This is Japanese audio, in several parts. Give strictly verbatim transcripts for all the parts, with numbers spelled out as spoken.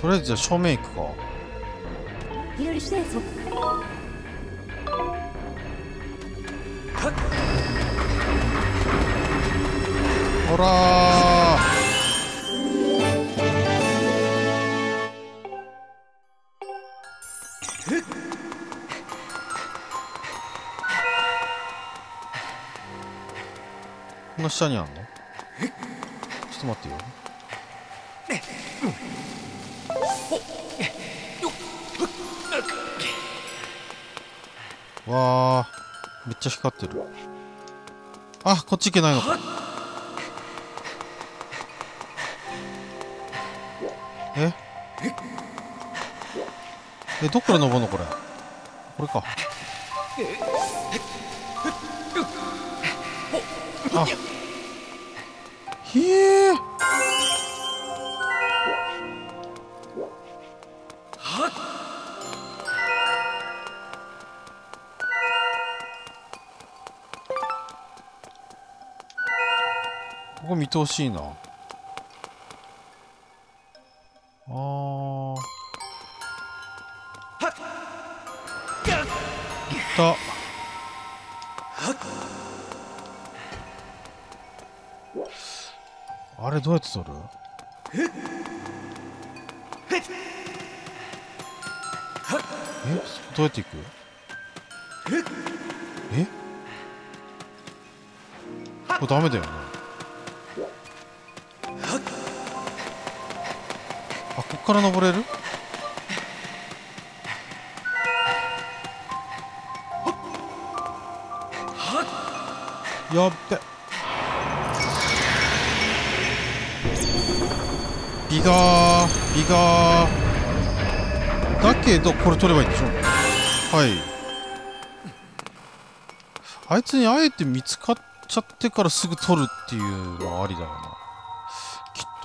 とりあえずじゃあ正面行くか。ほらー、この下にあんの？ちょっと待ってよ。わあ、めっちゃ光ってる。あ、こっち行けないのか。ええ、どっから登るのこれ。これか。あ、ひえー。ここ見通しいいな。あー、いった。あれどうやって取る？え、どうやって行く？え、これダメだよね。あ、こっから登れる？やっべ。ビガービガーだけどこれ取ればいいんでしょ。はい。あいつにあえて見つかっちゃってからすぐ取るっていうのはありだよな、きっ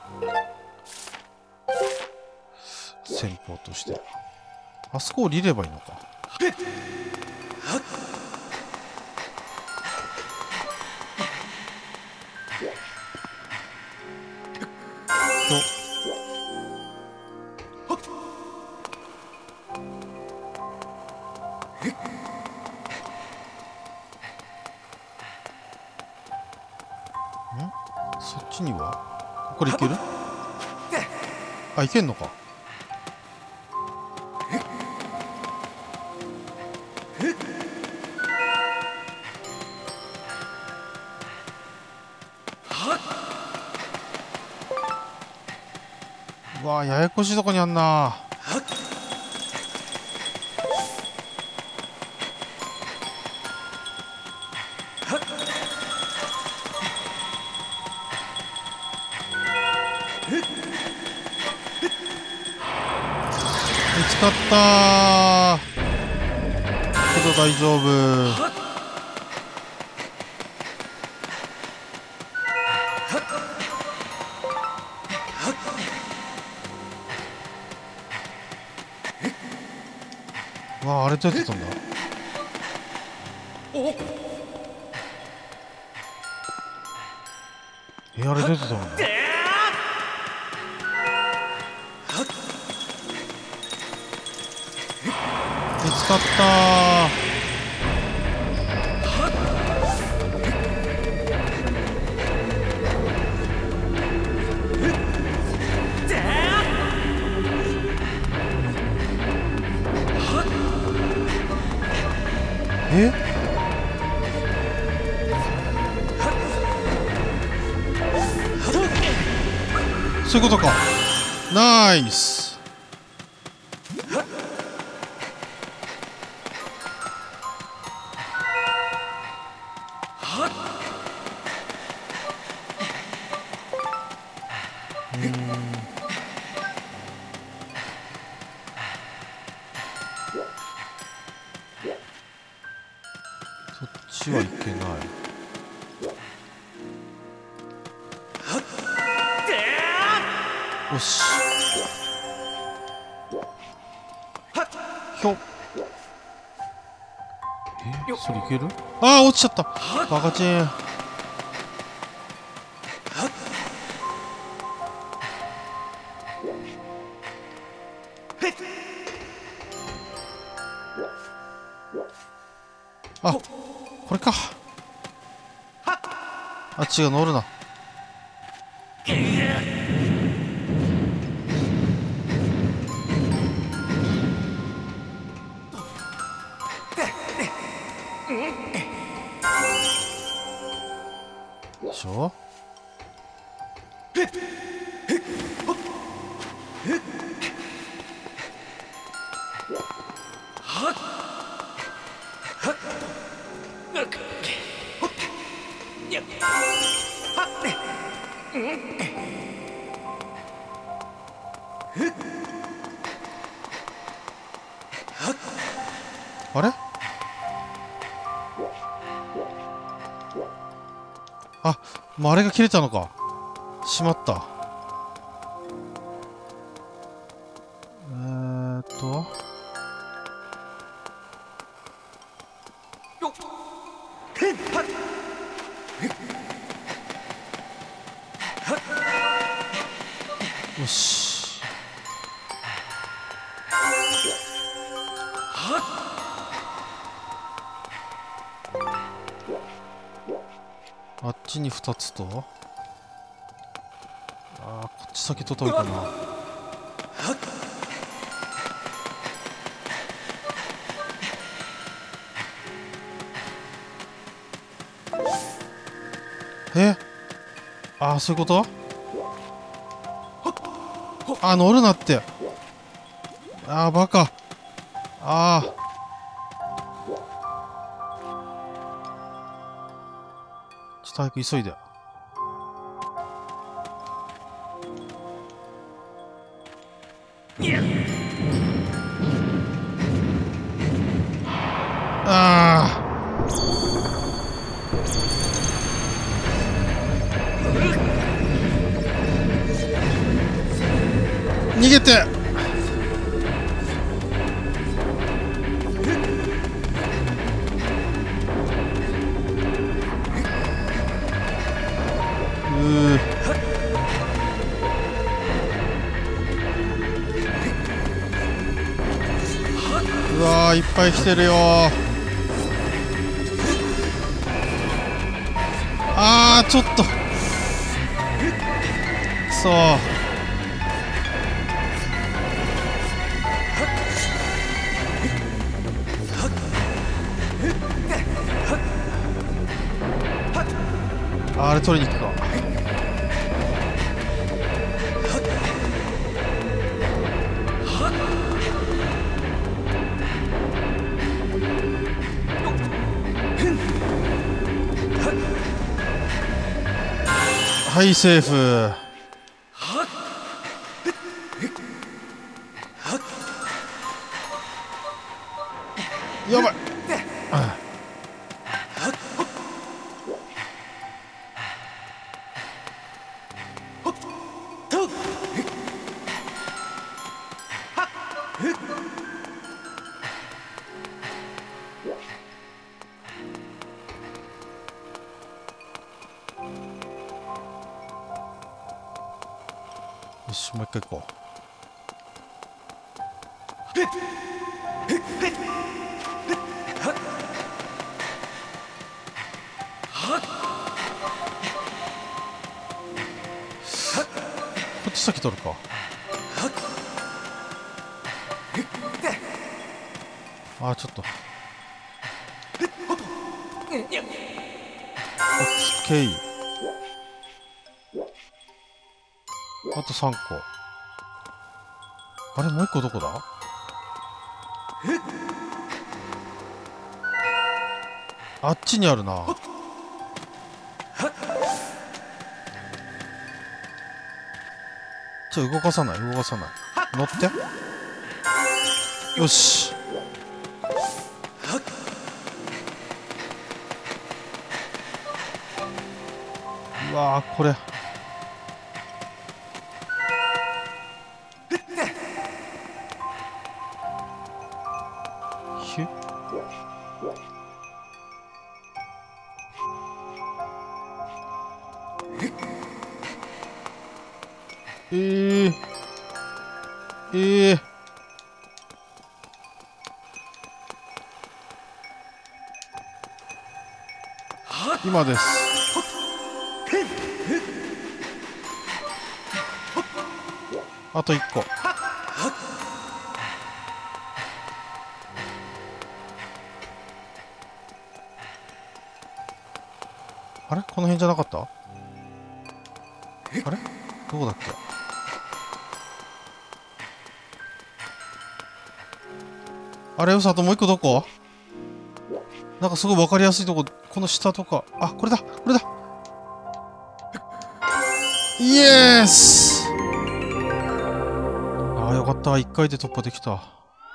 と。戦法としてあそこを降りればいいのか。そっちにはこれいける？あ、いけんのか。うわあ、ややこしいとこにあんな。見つかったーけど大丈夫。わあ、あれどうやってたんだ。え、あれどうやってたんだ。見つかったー。え、そういうことか。ナイス。そっちはいけない。よし。ひょっ。え、それいける？ああ、落ちちゃった。バカチン。 あ、これか。あっちが乗るな。でしょ。あれ？あ、もうあれが切れたのか。しまった。えーっとよし。あっちにふたつと、あー、こっち先と遠いかな。え、あー、そういうこと。あー、乗るなって。あー、バカ。あー、ちょっと早く急いで。あー、逃げて。うー、うわー、いっぱい来てるよー。あー、ちょっとくそー。あれ取りに行くか。はい、セーフ。やばい。あよし、もう一回行こう。こっち先取るか。あー、ちょっと。オッケー。あとさんこ。あれ、もういっこどこだ。あっちにあるな。ちょ、動かさない、動かさない。乗って。よし。うわー、これ。ひゅえー、えー、 島です。あといっこ。あれこの辺じゃなかった？あれどこだっけ？あれ、うさともう一個どこ？なんかすごい分かりやすいとこ、この下とか。あ、これだこれだイエース。ああ、よかった。いっかいで突破できた。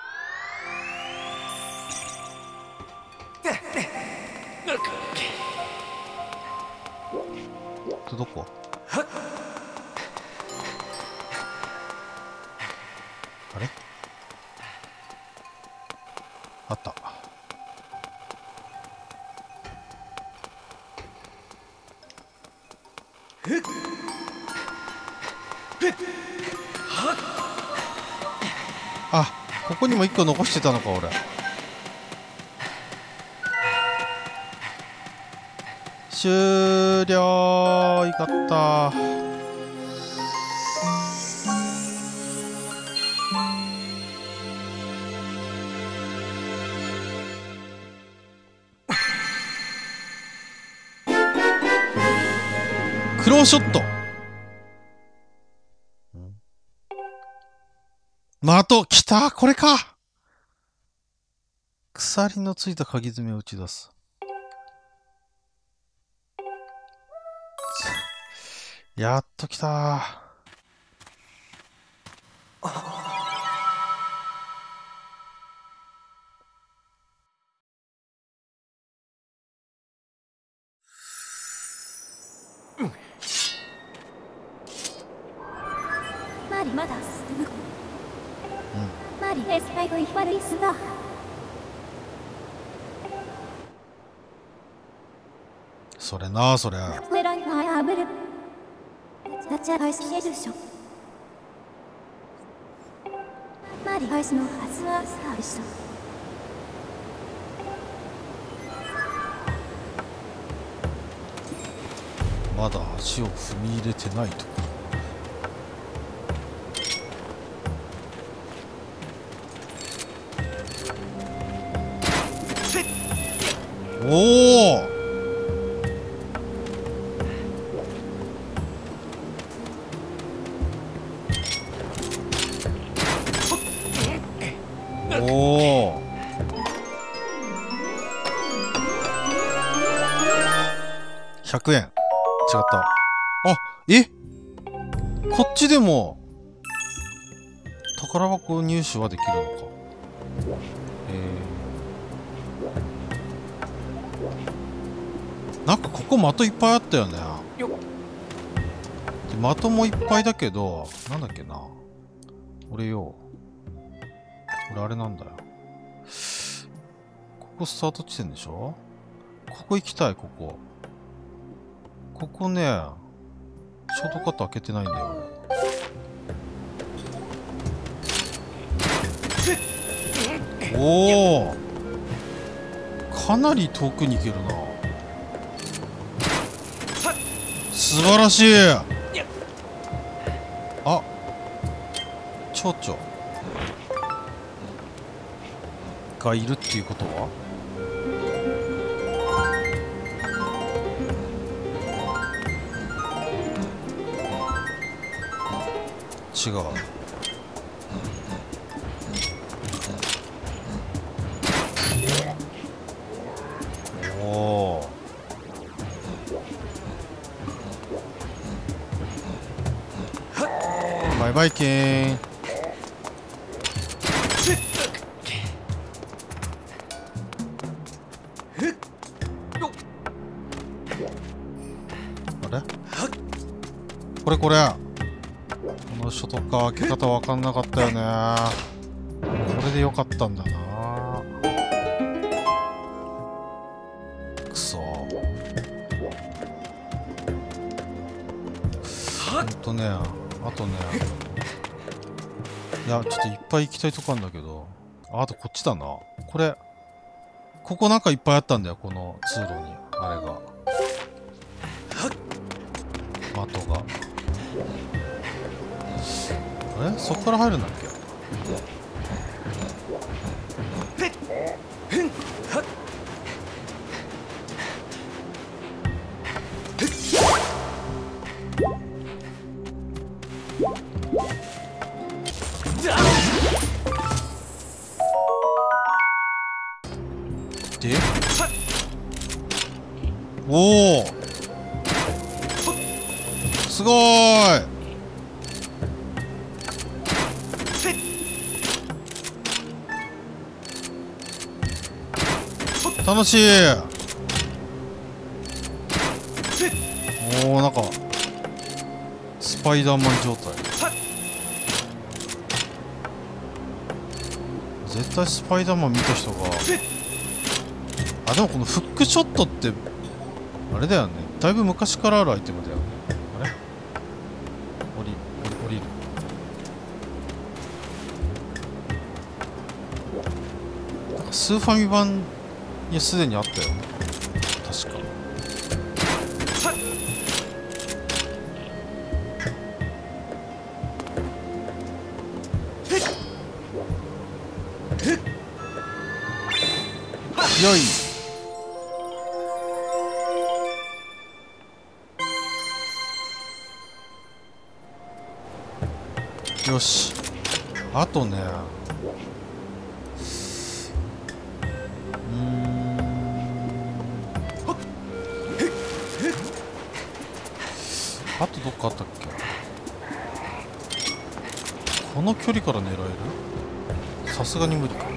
どこ？あれ？あった。あ、ここにもいっこ残してたのか俺。終了。いかった。クローショット。的きた。これか。鎖のついた鍵爪を打ち出す。やっときた。 マリまだ進む。マリエスパイドイファリスだ。 それなあ、それ。 メランがあぶる。ダチャアイスヘルショ。マリアイスのはずはさあしょ。 まだ足を踏み入れてないところ。おお。おお。ひゃくえん。違った。あ、え？こっちでも宝箱入手はできるのか。えー、なんかここ的いっぱいあったよね。で的もいっぱいだけど、なんだっけな。俺よ。俺あれなんだよ。ここスタート地点でしょ？ここ行きたい、ここ。ここね、ショートカット開けてないんだよ、俺。おお。かなり遠くに行けるな。素晴らしい。あ、蝶々がいるっていうことは？違う。おお。バイバイキーン。あれ？これこれ。この外か開け方わかんなかったよね。これでよかったんだな。くそ。ほんとね、あとね。いや、ちょっといっぱい行きたいとこあるんだけど。あ、あとこっちだな。これ。ここなんかいっぱいあったんだよ、この通路に。あれが。 的が。あれそこから入るんだっけ。でおおすごーい。楽しい。おおなんかスパイダーマン状態。絶対スパイダーマン見た人が。あでもこのフックショットってあれだよね。だいぶ昔からあるアイテムだよね。あれ降り降り降りる。なんかスーファミ版にすでにあったよね確か。よいよし。あとねうーんあとどっかあったっけ。この距離から狙える。さすがに無理か。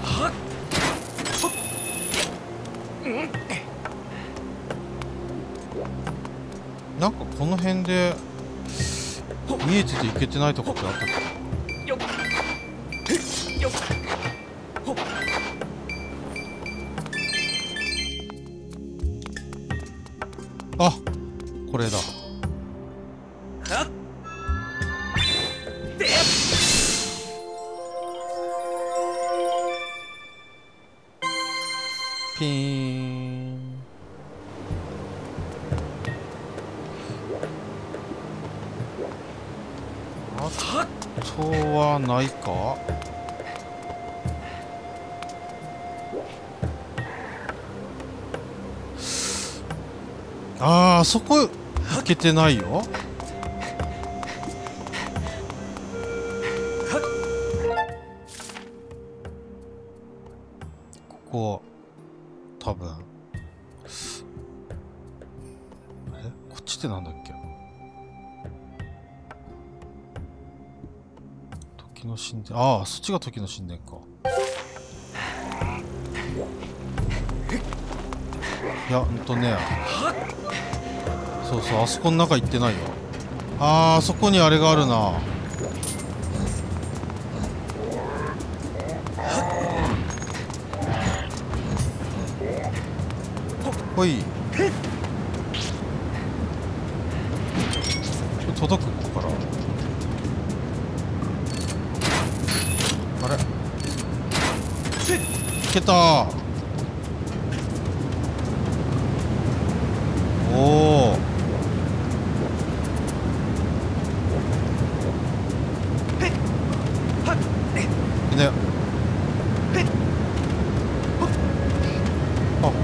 なんかこの辺で見えてていけてないとこってあったっけ。あこれだ。ピーン。あとはないか。あーあそこ行けてないよ。ここ多分えこっちってなんだっけ。時の神殿。ああそっちが時の神殿か。いやほんとねそうそうあそこの中行ってないよ。あーあそこにあれがあるな。ほい届くここから。あれいけたー。おおいいね。あ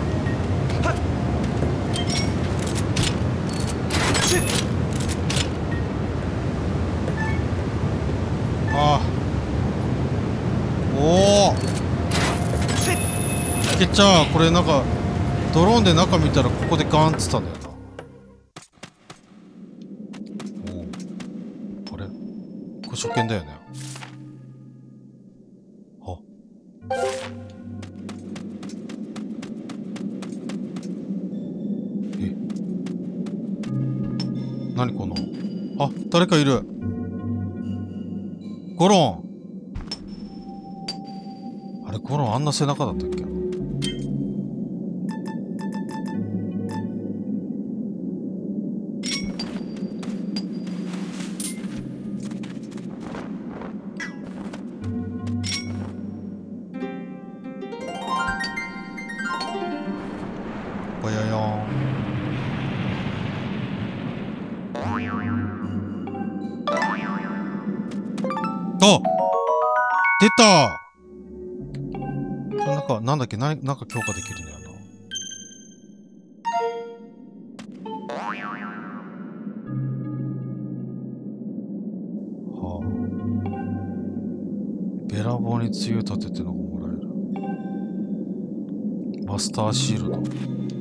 あおおいけちゃう。これなんかドローンで中見たらここでガーンっつったんだよな。おおあれこれ初見だよね。あえ何このあ誰かいる。ゴロン。あれゴロンあんな背中だったっけ。バヤヤーン。 あ、出た。なんか、なんだっけ、な、なんか強化できるんだよな。はあ。べらぼうに強い盾ってのがもらえる。マスターシールド。